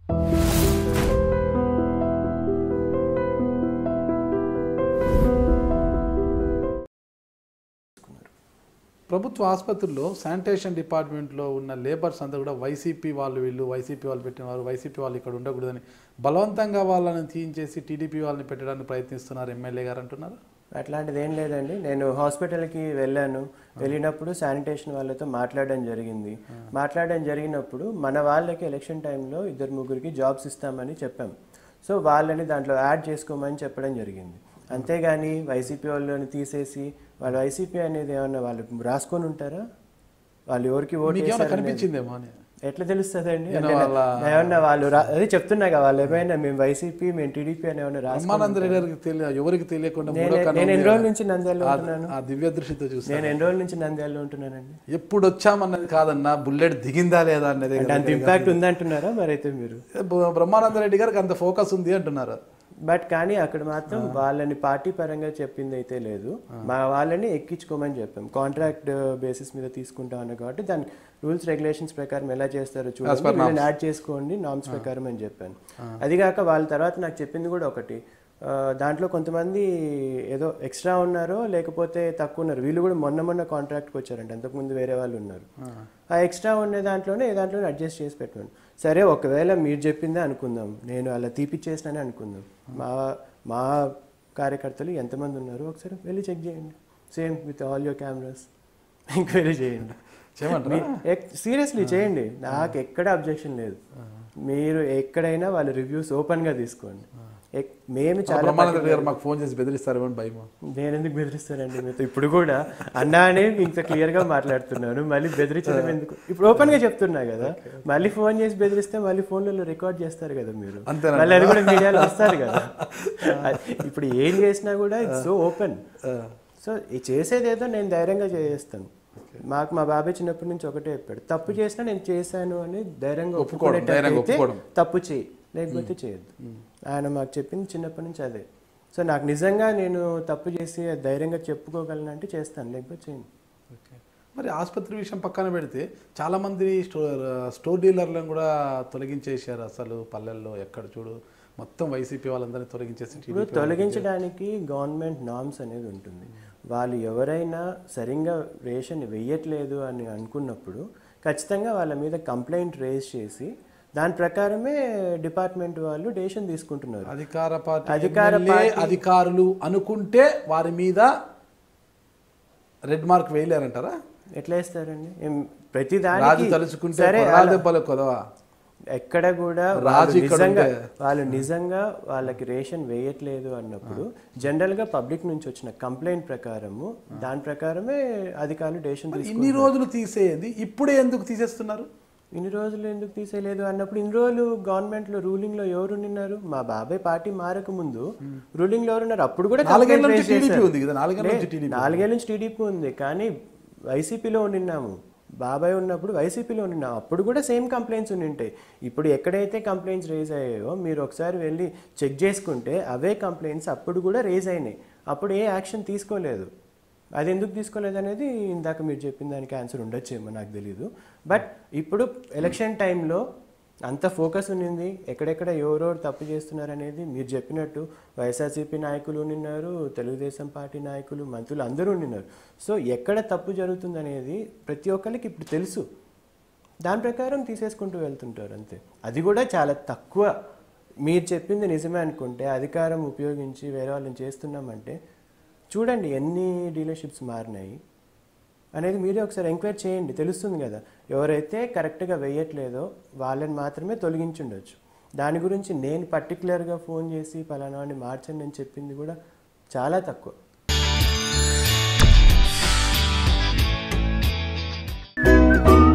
ప్రభుత్వ ఆసుపత్రుల్లో శానిటేషన్ డిపార్ట్మెంట్లో ఉన్న లేబర్స్ అంతా కూడా వైసీపీ వాళ్ళు వైసీపీ వాళ్ళు పెట్టినవారు, వైసీపీ వాళ్ళు ఇక్కడ ఉండకూడదని బలవంతంగా వాళ్ళని తీయించేసి టీడీపీ వాళ్ళని పెట్టడానికి ప్రయత్నిస్తున్నారు ఎమ్మెల్యే గారు అంటున్నారు. అట్లాంటిది ఏం లేదండి. నేను హాస్పిటల్కి వెళ్ళినప్పుడు శానిటేషన్ వాళ్ళతో మాట్లాడడం జరిగినప్పుడు మన వాళ్ళకి ఎలక్షన్ టైంలో 2-3 జాబ్స్ ఇస్తామని చెప్పాం. సో వాళ్ళని దాంట్లో యాడ్ చేసుకోమని చెప్పడం జరిగింది. అంతేగాని వైసీపీ వాళ్ళని తీసేసి వాళ్ళు వైసీపీ అనేది ఏమన్నా వాళ్ళు రాసుకొని ఉంటారా? వాళ్ళు ఎవరికి ఓటు కనిపించిందేమో అని ఎట్లా తెలుస్తుందండి? ఏమన్నా వాళ్ళు అదే చెప్తున్నా కదా, వాళ్ళు ఏమైనా మేము వైసీపీ మేము టీడీపీ అని ఏమన్నా ఎవరికి తెలియకుండా నేను ఎన్ని రోజుల నుంచి నంద్యాలలో ఉంటున్నాను, దివ్య దృష్టితో చూసి నేను ఎన్ని రోజుల నుంచి నంద్యాలలో ఉంటున్నానండి. ఎప్పుడు వచ్చామన్నది కాదన్నా, బుల్లెట్ దిగిందా లేదా అనేది అంత ఇంపాక్ట్ ఉందంటున్నారా? మరి అయితే మీరు బ్రహ్మానంద రెడ్డి గారికి అంత ఫోకస్ ఉంది అంటున్నారు. బట్ కానీ అక్కడ మాత్రం వాళ్ళని పార్టీ పరంగా చెప్పింది అయితే లేదు, మా వాళ్ళని ఎక్కించుకోమని చెప్పాం. కాంట్రాక్ట్ బేసిస్ మీద తీసుకుంటాం అన్న కాబట్టి దాని రూల్స్ రెగ్యులేషన్స్ ప్రకారం ఎలా చేస్తారో చూడండి, యాడ్ చేసుకోండి నామ్స్ ప్రకారం అని చెప్పాను. అదిగాక వాళ్ళ తర్వాత నాకు చెప్పింది కూడా ఒకటి, దాంట్లో కొంతమంది ఏదో ఎక్స్ట్రా ఉన్నారో లేకపోతే తక్కువ ఉన్నారు, వీళ్ళు కూడా మొన్న కాంట్రాక్ట్కి వచ్చారంట, అంతకుముందు వేరే వాళ్ళు ఉన్నారు. ఆ ఎక్స్ట్రా ఉండే దాంట్లోనే అడ్జస్ట్ చేసి పెట్టండి. సరే ఒకవేళ మీరు చెప్పిందే అనుకుందాం, నేను అలా తీపిచ్చేసినానే అనుకుందాం, మా కార్యకర్తలు ఎంతమంది ఉన్నారు ఒకసారి వెళ్ళి చెక్ చేయండి, same with all your cameras enquiry చేయండి, సీరియస్లీ చేయండి, నాకు ఎక్కడ అబ్జెక్షన్ లేదు. మీరు ఎక్కడైనా వాళ్ళ రివ్యూస్ ఓపెన్గా తీసుకోండి. మేము చాలా మాకు ఫోన్ చేసి బెదిరిస్తారు, నేను ఎందుకు బెదిరిస్తానండి మీతో? ఇప్పుడు కూడా అన్నానే ఇంత క్లియర్గా మాట్లాడుతున్నాను, మళ్ళీ బెదిరించడం ఎందుకు? ఇప్పుడు ఓపెన్గా చెప్తున్నా కదా, మళ్ళీ ఫోన్ చేసి బెదిరిస్తే మళ్ళీ ఫోన్లలో రికార్డ్ చేస్తారు కదా మీరు, మళ్ళీ అది కూడా మీడియాలో వస్తారు కదా. ఇప్పుడు ఏం చేసినా కూడా ఇట్స్ సో ఓపెన్. సో చేసేదేదో నేను ధైర్యంగా చేస్తాను. మాకు మా బాబాయ్ చిన్నప్పటి నుంచి ఒకటే చెప్పాడు, తప్పు చేసినా నేను చేశాను అని ధైర్యంగా ఒప్పుకునేటైతే తప్పు చేయి, లేకపోతే చేయొద్దు. ఆయన మాకు చెప్పింది చిన్నప్పటి నుంచి అదే. సో నాకు నిజంగా నేను తప్పు చేసి ధైర్యంగా చెప్పుకోగలనంటే చేస్తాను, లేకపోతే చేయను. మరి ఆసుపత్రి విషయం పక్కన పెడితే చాలామంది స్టోర్ డీలర్లను కూడా తొలగించేశారు. అసలు పల్లెల్లో ఎక్కడ చూడు మొత్తం వైసీపీ వాళ్ళందరినీ తొలగించేసి. ఇప్పుడు తొలగించడానికి గవర్నమెంట్ నామ్స్ అనేది ఉంటుంది. వాళ్ళు ఎవరైనా సరిగ్గా రేషన్ వేయట్లేదు అని అనుకున్నప్పుడు ఖచ్చితంగా వాళ్ళ మీద కంప్లైంట్ రేజ్ చేసి దాని ప్రకారమే డిపార్ట్మెంట్ వాళ్ళు డెసిషన్ తీసుకుంటున్నారు. అధికారులు అనుకుంటే వారి మీద రెడ్ మార్క్ వేయలేరంటారా? ఎట్లా వేస్తారండి? ప్రతి దానికి సరే ఎక్కడ కూడా వాళ్ళు నిజంగా వాళ్ళకి రేషన్ వేయట్లేదు అన్నప్పుడు జనరల్గా పబ్లిక్ నుంచి వచ్చిన కంప్లైంట్ ప్రకారము దాని ప్రకారమే అధికారులు డెసిషన్ తీసుకుంటారు. ఇన్ని రోజులు తీసేయండి, ఇప్పుడే ఎందుకు తీసేస్తున్నారు? ఇన్ని రోజులు ఎందుకు తీసేయలేదు అన్నప్పుడు ఇన్ని రోజులు గవర్నమెంట్లో రూలింగ్లో ఎవరు ఉన్నారు? మా బాబాయ్ పార్టీ మారక ముందు రూలింగ్లో ఎవరున్నారు? అప్పుడు కూడా 4 ఏళ్ళ నుంచి టీడీపీ ఉంది, కానీ వైసీపీలో ఉన్నాము. బాబాయ్ ఉన్నప్పుడు వైసీపీలో ఉన్నాం, అప్పుడు కూడా సేమ్ కంప్లైంట్స్ ఉంటాయి. ఇప్పుడు ఎక్కడైతే కంప్లైంట్స్ రేజ్ అయ్యాయో మీరు ఒకసారి వెళ్ళి చెక్ చేసుకుంటే అవే కంప్లైంట్స్ అప్పుడు కూడా రేజ్ అయినాయి. అప్పుడు ఏ యాక్షన్ తీసుకోలేదు. అది ఎందుకు తీసుకోలేదు అనేది ఇందాక మీరు చెప్పిన దానికి ఆన్సర్ ఉండొచ్చేమో, నాకు తెలీదు. బట్ ఇప్పుడు ఎలక్షన్ టైంలో అంత ఫోకస్ ఉన్నింది, ఎక్కడెక్కడ ఎవరెవరు తప్పు చేస్తున్నారు అనేది మీరు చెప్పినట్టు వైఎస్ఆర్సీపీ నాయకులు ఉన్నారు, తెలుగుదేశం పార్టీ నాయకులు, మంత్రులు అందరూ ఉన్నారు. సో ఎక్కడ తప్పు జరుగుతుందనేది ప్రతి ఒక్కరికి ఇప్పుడు తెలుసు, దాని ప్రకారం తీసేసుకుంటూ వెళ్తుంటారు అంతే. అది కూడా చాలా తక్కువ. మీరు చెప్పింది నిజమే అనుకుంటే అధికారం ఉపయోగించి వేరే వాళ్ళని చేస్తున్నామంటే చూడండి ఎన్ని డీలర్షిప్స్ మారినాయి అనేది మీరే ఒకసారి ఎంక్వైరీ చేయండి, తెలుస్తుంది కదా. ఎవరైతే కరెక్ట్గా వేయట్లేదో వాళ్ళని మాత్రమే తొలగించుండొచ్చు. దాని గురించి నేను పర్టికులర్గా ఫోన్ చేసి పలానా అని మార్చండి అని చెప్పింది కూడా చాలా తక్కువ.